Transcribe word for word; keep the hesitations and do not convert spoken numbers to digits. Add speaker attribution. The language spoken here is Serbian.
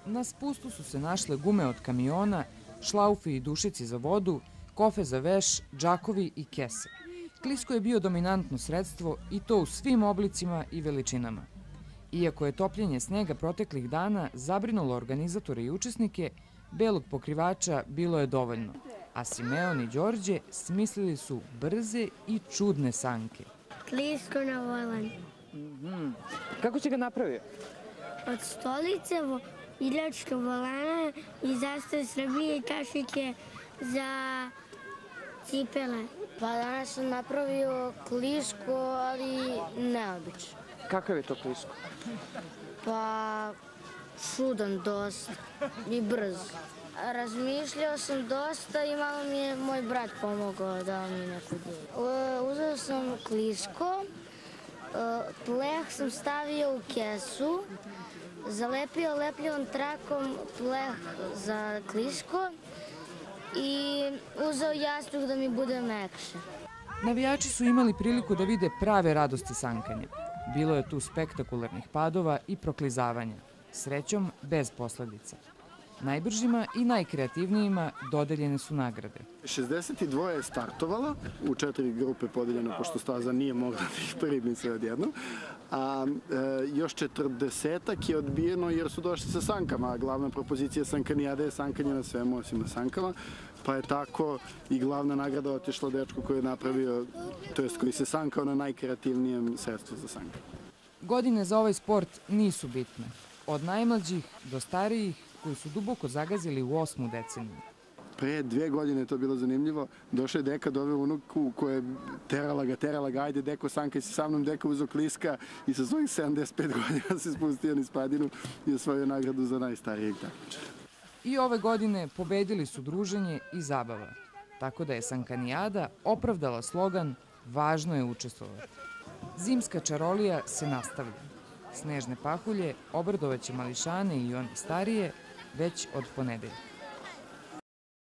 Speaker 1: Na spustu su se našle gume od kamiona, šlaufi i dušici za vodu, kofe za veš, džakovi i kese. Klisko je bio dominantno sredstvo i to u svim oblicima i veličinama. Iako je topljenje snega proteklih dana zabrinulo organizatore i učesnike, belog pokrivača bilo je dovoljno, a Simeon i Đorđe smislili su brze i čudne sanke.
Speaker 2: Klisko na volan.
Speaker 1: Kako će ga napravio?
Speaker 2: Od stolice, iljačka volana i zastave Srbije i kašike za cipele. Pa danas sam napravio klisko, ali neobično.
Speaker 1: Kakav je to klisko?
Speaker 2: Pa čudan dosta i brz. Razmišljao sam dosta i malo mi je moj brat pomogao da mi neku ideju. Uzeo sam klisko, pleh sam stavio u kesu, zalepio lepljivom trakom pleh za klisko i uzeo jastuk da mi bude mekše.
Speaker 1: Navijači su imali priliku da vide prave radosti sankanja. Bilo je tu spektakularnih padova i proklizavanja, srećom bez posledica. Najbržima i najkreativnijima dodeljene su nagrade.
Speaker 3: šezdeset dva je startovala, u četiri grupe podeljeno, pošto staza nije mogla da ih primi sve odjednom. A još četrdesetak je odbijeno jer su došli sa sankama, a glavna propozicija sankanijade je sankanje na svemu osim na sankama. Pa je tako i glavna nagrada otišla dečku koji je napravio, to jest koji se sankao na najkreativnijem sredstvu za sankanje.
Speaker 1: Godine za ovaj sport nisu bitne. Od najmlađih do starijih koji su duboko zagazili u osmu deceniju.
Speaker 3: Pre dve godine je to bilo zanimljivo. Došao je deka, doveo unuku koja je terala ga, terala ga, ajde deko, sankaj se sa mnom, deka uzeo kliska i sa svojih sedamdeset pet godina se spustio niz padinu i osvojio nagradu za najstarijeg takmičara.
Speaker 1: I ove godine pobedili su druženje i zabava, tako da je sankanijada opravdala slogan "Važno je učestvovati". Zimska čarolija se nastavlja. Snežne pahulje obradovaće mališane i one starije već od ponedeljka.